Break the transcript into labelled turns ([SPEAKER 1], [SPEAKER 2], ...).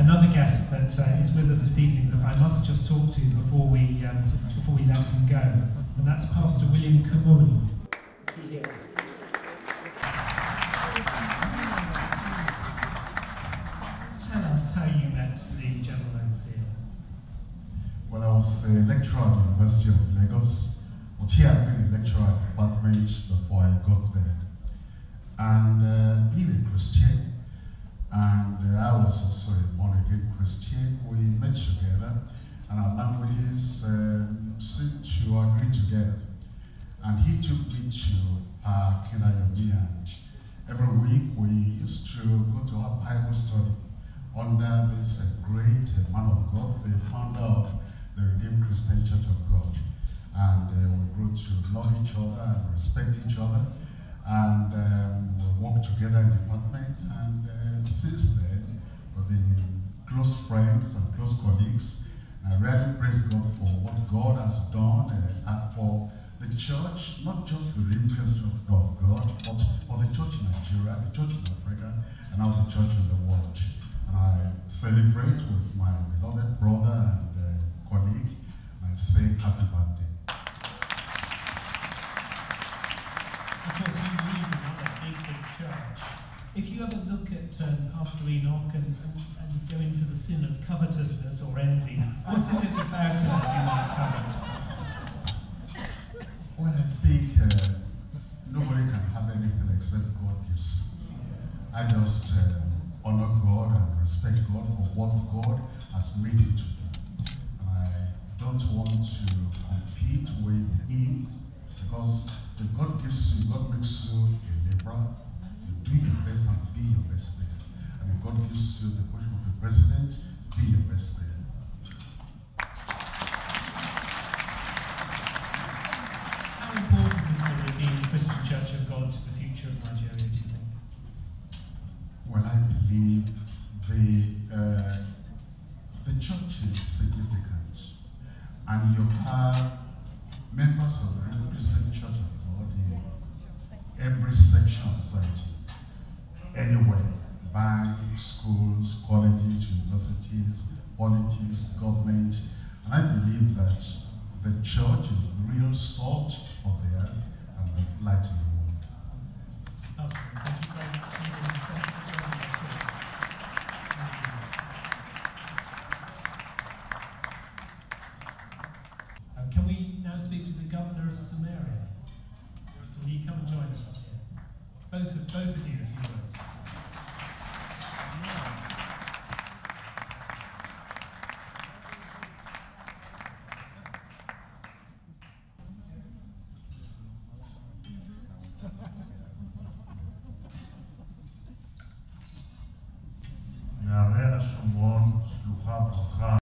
[SPEAKER 1] another guest that is with us this evening that I must just talk to before we let him go, and that's Pastor William Kamuri. Is he here? Tell us how you met the General Overseer.
[SPEAKER 2] Well, I was a lecturer at the University of Lagos, but here I've been a lecturer at the department before I got there. And being a Christian, and I was also a born-again Christian, we met together, and our languages seemed to agree together. And he took me to Kenayomi, and every week we used to go to our Bible study under this great man of God, the founder of the Redeemed Christian Church of God. And we grew to love each other and respect each other. And we worked together in the department. And since then, we've been close friends and close colleagues. And I really praise God for what God has done and for the church, not just the Redeemed Christian Church of God, but for the church in Nigeria, the church in Africa, and now the church in the world. And I celebrate with my beloved brother and colleague, and I say happy birthday.
[SPEAKER 1] Of course, you lead another big church. If you ever look at Pastor Enoch and go in for the sin of covetousness or envy, what is it about him that you might covet?
[SPEAKER 2] Well, I think nobody can have anything except God gives. I just honor God and respect God for what God has made him to be. And I don't want to compete with him, because if God gives you, God makes you a laborer, you do your best and be your best there. And if God gives you the position of a president, be your best there.
[SPEAKER 1] How important is the Redeemed Christian Church of God to the future of Nigeria, do you think?
[SPEAKER 2] Well, I believe the church is significant, and you have members of the Redeemed Christian Church of God in every section of society, anywhere: banks, schools, colleges, universities, politics, government. And I believe that the church is the real salt of the earth and the light in the world.
[SPEAKER 1] Pastor, thank you very much. Can we now speak to the Governor of Samaria? Will you come and join us up here? Both of you, if you would.
[SPEAKER 3] מערער השומרון, שלוחה ברכה